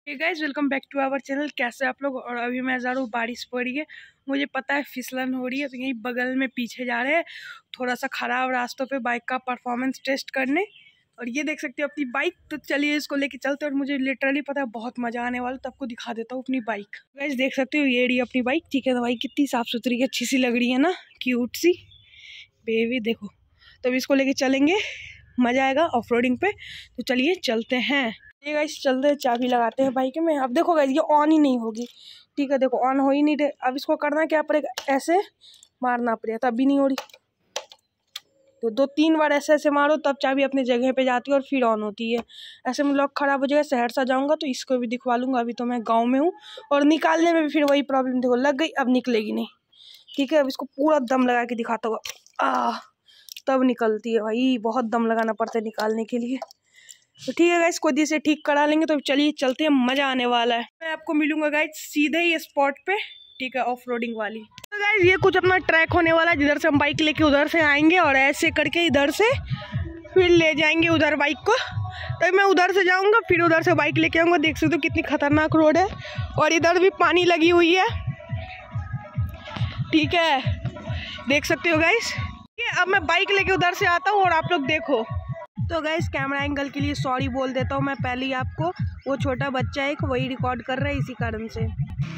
Hey guys, welcome back to our channel. कैसे आप लोग। और अभी मैं जा रहा हूँ, बारिश पड़ रही है, मुझे पता है फिसलन हो रही है, तो यहीं बगल में पीछे जा रहे हैं थोड़ा सा ख़राब रास्तों पे बाइक का परफॉर्मेंस टेस्ट करने। और ये देख सकते हो अपनी बाइक, तो चलिए इसको लेके चलते हैं। और मुझे लिटरली पता है बहुत मज़ा आने वाला, तो आपको दिखा देता हूँ अपनी बाइक। गाइस देख सकते हो ये रही अपनी बाइक। ठीक है ना भाई, कितनी साफ़ सुथरी अच्छी सी लग रही है ना, क्यूट सी बेबी देखो। तो अभी इसको लेके चलेंगे, मज़ा आएगा ऑफ रोडिंग पे। तो चलिए चलते हैं। ये गाइस चलते हैं, चाबी लगाते हैं बाइक में। अब देखो गाइस ये ऑन ही नहीं होगी। ठीक है, देखो ऑन हो ही नहीं रही। अब इसको करना क्या पड़ेगा, ऐसे मारना पड़ेगा, तब भी नहीं हो रही। तो 2-3 बार ऐसे ऐसे मारो तब चाबी अपने जगह पे जाती है और फिर ऑन होती है। ऐसे में लॉक खराब हो जाएगा। सहरसा जाऊंगा तो इसको भी दिखवा लूँगा। अभी तो मैं गाँव में हूँ और निकालने में भी फिर वही प्रॉब्लम। देखो लग गई, अब निकलेगी नहीं। ठीक है, अब इसको पूरा दम लगा के दिखाता होगा, तब निकलती है भाई। बहुत दम लगाना पड़ता है निकालने के लिए। तो ठीक है गाइस, कोई दी से ठीक करा लेंगे। तो चलिए चलते हैं, मज़ा आने वाला है। मैं आपको मिलूंगा गाइस सीधे ही स्पॉट पे, ठीक है, ऑफ रोडिंग वाली। तो गाइस ये कुछ अपना ट्रैक होने वाला है, जिधर से हम बाइक लेके उधर से आएंगे और ऐसे करके इधर से फिर ले जाएंगे उधर बाइक को। तो मैं उधर से जाऊंगा, फिर उधर से बाइक लेके आऊँगा। देख सकते हो कितनी खतरनाक रोड है, और इधर भी पानी लगी हुई है। ठीक है, देख सकते हो गाइस। अब मैं बाइक लेके उधर से आता हूँ और आप लोग देखो। तो गाइस कैमरा एंगल के लिए सॉरी बोल देता हूँ मैं पहले ही आपको। वो छोटा बच्चा है, वही रिकॉर्ड कर रहा है, इसी कारण से।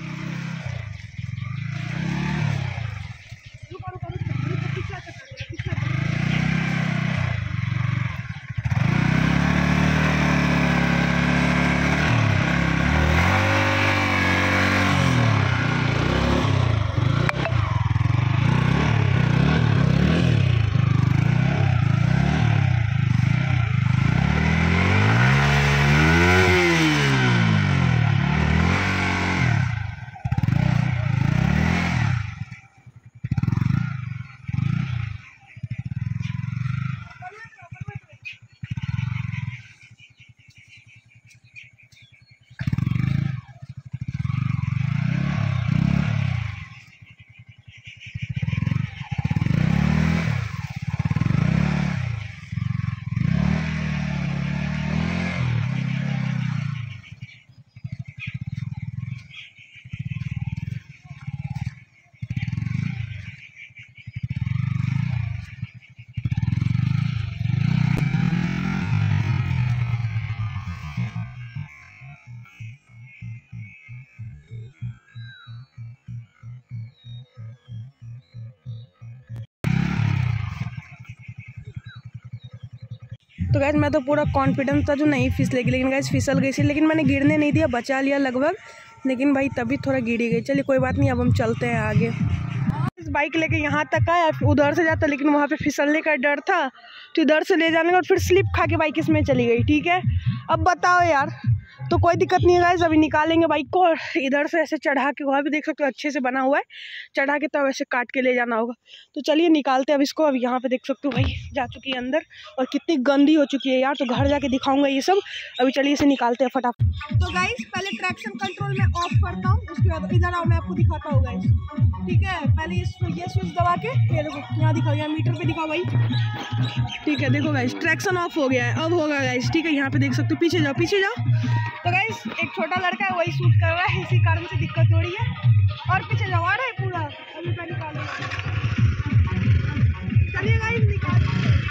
तो गाइस मैं तो पूरा कॉन्फिडेंस था जो नहीं फिसलेगी, लेकिन गाइस फिसल गई थी। लेकिन मैंने गिरने नहीं दिया, बचा लिया लगभग। लेकिन भाई तभी थोड़ा गिरी गई। चलिए कोई बात नहीं, अब हम चलते हैं आगे। इस बाइक लेके यहाँ तक आया, उधर से जाता, लेकिन वहाँ पे फिसलने का डर था, तो इधर से ले जाने का, और फिर स्लिप खा के बाइक इसमें चली गई। ठीक है, अब बताओ यार। तो कोई दिक्कत नहीं है गाइस, अभी निकालेंगे बाइक को और इधर से ऐसे चढ़ा के, वहाँ भी देख सकते हो अच्छे से बना हुआ है, चढ़ा के तब ऐसे काट के ले जाना होगा। तो चलिए निकालते हैं अब इसको। अब यहाँ पे देख सकते हो भाई जा चुकी है अंदर, और कितनी गंदी हो चुकी है यार। तो घर जाके दिखाऊंगा ये सब। अभी चलिए इसे निकालते हैं फटाफट। तो गाइस पहले ट्रैक्शन कंट्रोल में ऑफ करता हूँ, उसके बाद इधर आओ, मैं आपको दिखाता हूँ गाइस। ठीक है, पहले ये स्विच दबा के, ये देखो यहाँ दिखाओ, यहाँ मीटर पे दिखाओ भाई। ठीक है, देखो गाइस ट्रैक्शन ऑफ हो गया है, अब होगा गाइस। ठीक है, यहाँ पे देख सकते हो, पीछे जाओ पीछे जाओ। तो गाइस एक छोटा लड़का है, वही शूट कर रहा है, इसी कारण से दिक्कत हो रही है। और पीछे जाओ, आ रहा है पूरा। अभी मैं निकालूंगा, चलिए गाइस निकाल।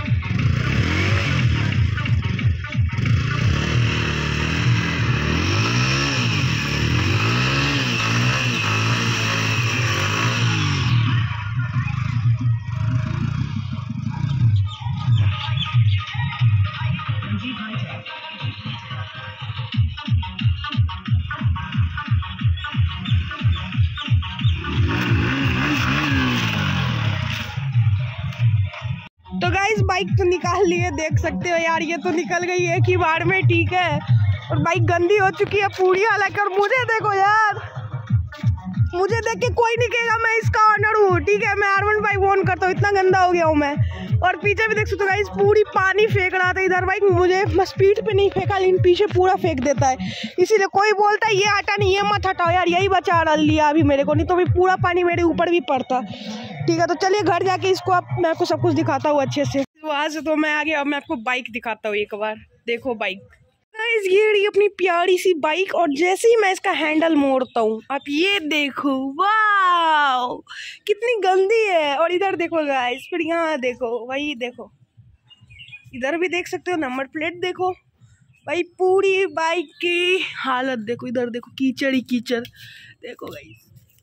तो गाइस बाइक तो निकाल लिए, देख सकते हो यार, ये तो निकल गई एक ही बार में। ठीक है, और बाइक गंदी हो चुकी है पूरी हालांकि। और मुझे देखो यार, मुझे देख के कोई नहीं कहेगा मैं इसका ऑनर हूँ। ठीक है, मैं R1 बाइक ओन करता हूँ, इतना गंदा हो गया हूँ मैं। और पीछे भी देख सकते हो गाइस, पूरी पानी फेंक रहा था इधर बाइक। मुझे स्पीड पे नहीं फेंका, लेकिन पीछे पूरा फेंक देता है। इसीलिए कोई बोलता है ये हटा नहीं, ये मत हटाओ यार, यही बचा लिया अभी मेरे को, नहीं तो भी पूरा पानी मेरे ऊपर भी पड़ता। ठीक है, तो चलिए घर जाके इसको अब मैं आपको सब कुछ दिखाता हूँ अच्छे से। वहाँ से तो मैं आ गया, अब मैं आपको बाइक दिखाता हूँ एक बार। देखो बाइक गाइस ये रही अपनी प्यारी सी बाइक और जैसे ही मैं इसका हैंडल मोड़ता हूँ आप ये देखो, वाह कितनी गंदी है। और इधर देखो गाइस, फिर यहाँ देखो, वही देखो, इधर भी देख सकते हो, नंबर प्लेट देखो भाई, पूरी बाइक की हालत देखो। इधर देखो कीचड़ ही कीचड़, देखो गाइस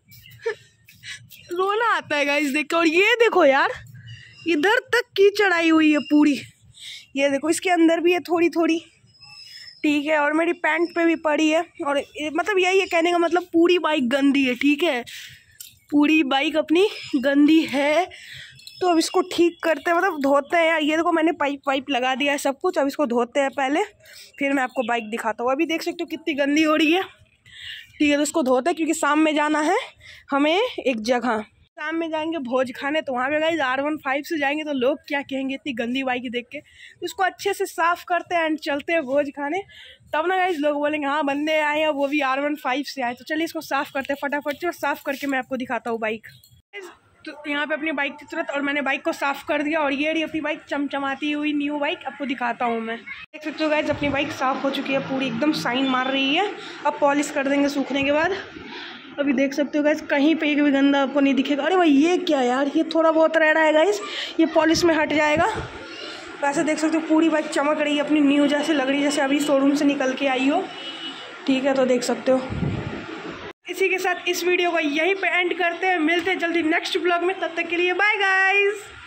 रोना आता है गाइस देख के। और ये देखो यार, इधर तक कीचड़ आई हुई है पूरी, ये देखो इसके अंदर भी है थोड़ी थोड़ी, ठीक है। और मेरी पैंट पे भी पड़ी है। और मतलब यही है कहने का मतलब, पूरी बाइक गंदी है, ठीक है, पूरी बाइक अपनी गंदी है। तो अब इसको ठीक करते हैं, मतलब धोते हैं यार। ये देखो मैंने पाइप लगा दिया है सब कुछ, अब इसको धोते हैं पहले, फिर मैं आपको बाइक दिखाता हूँ। अभी देख सकते हो कितनी गंदी हो रही है, ठीक है। तो इसको धोते हैं क्योंकि शाम में जाना है हमें एक जगह, शाम में जाएंगे भोज खाने। तो वहाँ पे गाइस R15 से जाएंगे तो लोग क्या कहेंगे इतनी गंदी बाइक देख के। तो इसको अच्छे से साफ़ करते हैं एंड चलते हैं भोज खाने, तब ना गाइस लोग बोलेंगे हाँ बंदे आए हैं वो भी R15 से आए। तो चलिए इसको साफ़ करते हैं फटाफट से, और साफ़ करके मैं आपको दिखाता हूँ बाइक। तो यहाँ पे अपनी बाइक की तुरंत, और मैंने बाइक को साफ़ कर दिया। और ये रही अपनी बाइक चमचमाती हुई न्यू बाइक, आपको दिखाता हूँ मैं। देख सकते हो गाइस अपनी बाइक साफ़ हो चुकी है पूरी, एकदम शाइन मार रही है। अब पॉलिश कर देंगे सूखने के बाद। अभी देख सकते हो गाइस कहीं पे एक भी गंदा आपको नहीं दिखेगा। अरे भाई ये क्या यार, ये थोड़ा बहुत रह रहा है गाइस, ये पॉलिश में हट जाएगा। वैसे देख सकते हो पूरी बाइक चमक रही है अपनी, न्यू जैसे लग रही है, जैसे अभी शोरूम से निकल के आई हो, ठीक है। तो देख सकते हो, इसी के साथ इस वीडियो को यहीं पे एंड करते हैं। मिलते हैं जल्दी नेक्स्ट ब्लॉग में, तब तक के लिए बाय गाइस।